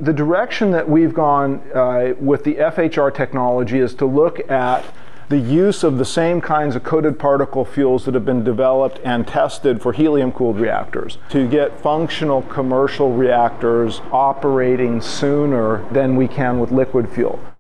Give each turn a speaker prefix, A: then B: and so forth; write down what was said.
A: The direction that we've gone with the FHR technology is to look at the use of the same kinds of coated particle fuels that have been developed and tested for helium-cooled reactors to get functional commercial reactors operating sooner than we can with liquid fuel.